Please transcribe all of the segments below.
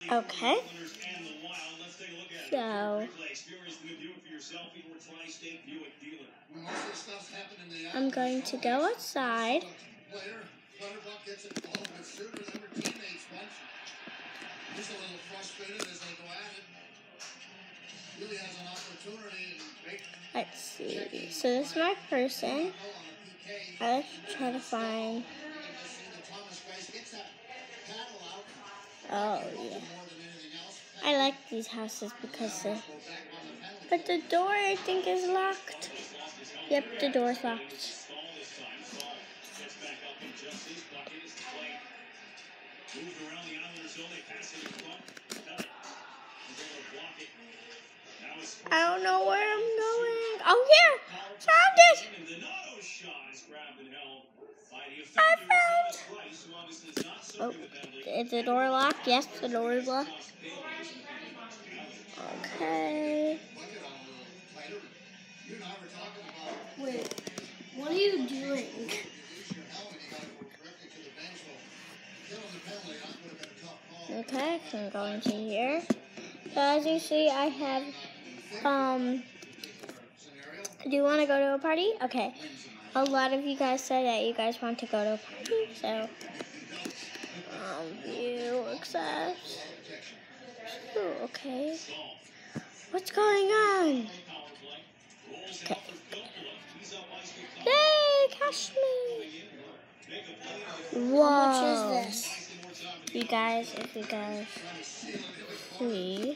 Okay. So I'm going to go outside. Let's see. So this is my person. Let's try to find. Oh yeah. I like these houses because but the door I think is locked. Yep, the door's locked. I don't know where I'm going. Oh, here! Found it! I found! Oh, is the door locked? Yes, the door is locked. Okay. Wait, what are you doing? Okay, so I'm going to here. So as you see, I have, do you want to go to a party? Okay. A lot of you guys said that you guys want to go to a party, so, view accept. Ooh, okay. What's going on? Okay. Yay, catch me. Whoa. How much is this? You guys, if you guys see.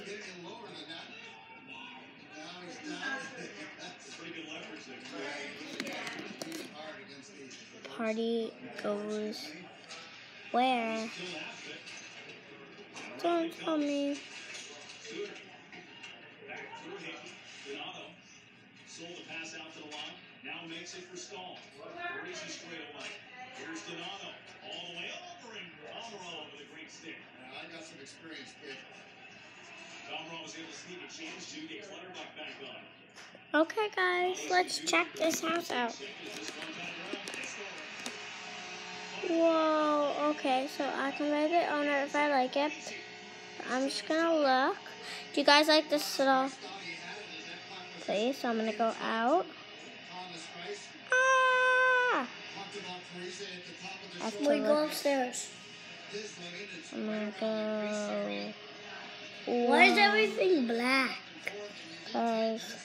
Party goes where? Don't tell me. Sold the pass out to the line. Now makes it for Stahl. Races straight away. Here's Donato. All the way over and Almiron with a great stick. I got some experience, kid. Almiron was able to sneak a chance to get Clutterbuck back on. Okay, guys, let's check this house out. Whoa, okay, so I can make it owner if I like it. I'm just gonna look. Do you guys like this little place? So I'm gonna go out. Ah! We go upstairs. I'm gonna go. Why is everything black? Because.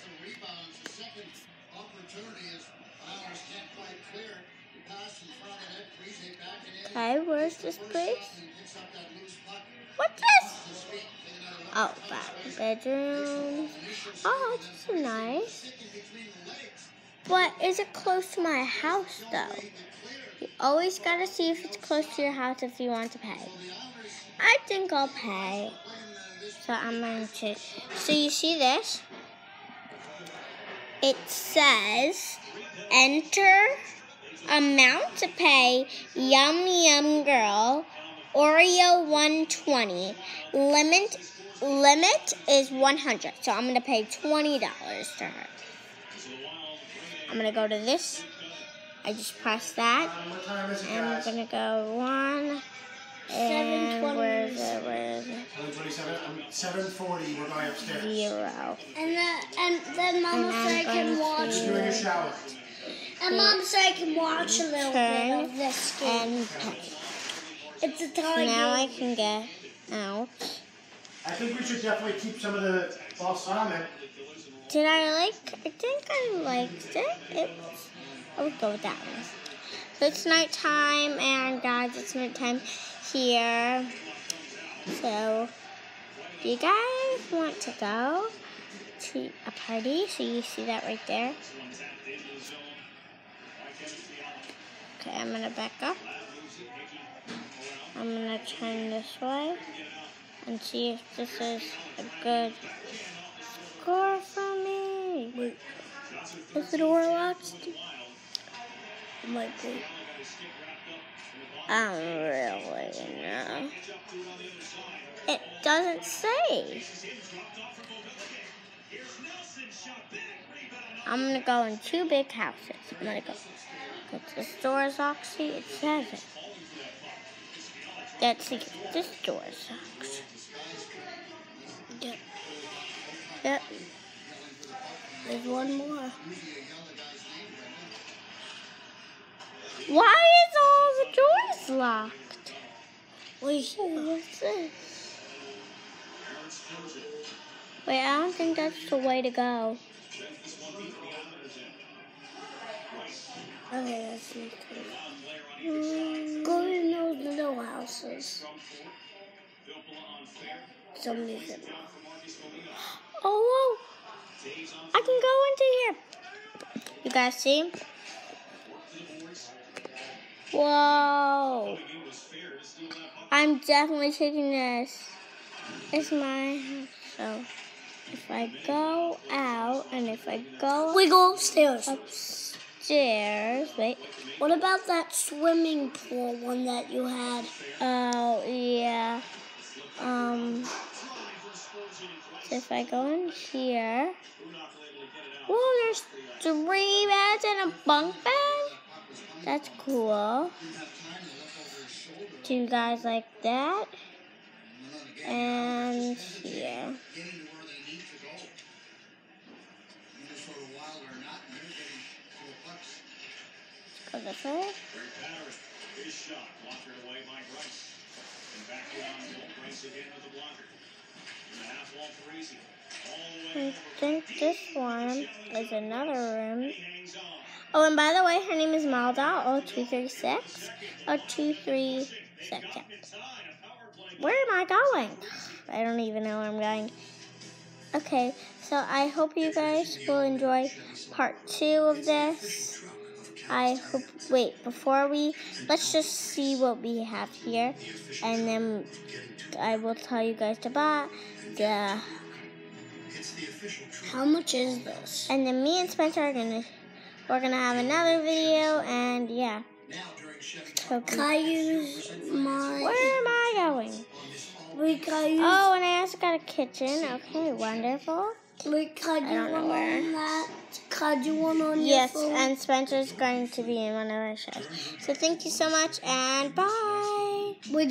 Okay, where's this place? What's this? Oh, bedroom. Oh, this is nice. But is it close to my house, though? You always gotta see if it's close to your house if you want to pay. I think I'll pay. So I'm going to. So you see this? It says, enter amount to pay, Yum Yum Girl, Oreo 120. Limit is 100. So I'm gonna pay $20 to her. I'm gonna go to this. I just press that, and I'm gonna go 1. And where is it? 7:40. We're going upstairs. 0. And then Mama said I can watch. Just doing a shower. And Mom said I can watch a little bit of this game. And pay. It's a tie Now game. I can get out. I think we should definitely keep some of the balsamic. Did I think I liked it. I would go with that one. So it's nighttime, and guys, it's nighttime here. So, do you guys want to go to a party? So you see that right there. Okay, I'm gonna back up. I'm gonna turn this way and see if this is a good score for me. Wait, is the door locked? It might be. I don't really know. It doesn't say. I'm gonna go in 2 big houses. I'm gonna go to the store's locked. See, it says it. Let's see if this door is locked. Yep. There's one more. Why is all the doors locked? What's this? Wait, I don't think that's the way to go. Okay, that's me. Go in those little houses. Somebody's in there. Oh, I can go into here. You guys see? Whoa. I'm definitely taking this. It's my house. So if I go out and if I go We go upstairs. upstairs, wait. What about that swimming pool one that you had? Oh, yeah. So if I go in here, whoa, there's 3 beds and a bunk bed. That's cool. Do you guys like that? And here. Go this way. I think this one is another room. Oh, and by the way, her name is Maldoll 0236. 0236. Yeah. Where am I going? I don't even know where I'm going. Okay, so I hope you guys will enjoy part 2 of this. I hope, wait, let's just see what we have here. And then I will tell you guys about How much is this? and then me and Spencer we're gonna have another video, and yeah. Can I use my... Where am I going? Oh, and I also got a kitchen. Okay, wonderful. Wait, can I don't know where. on that? Can you one on Yes, your phone? and Spencer's going to be in one of our shows. So thank you so much, and bye.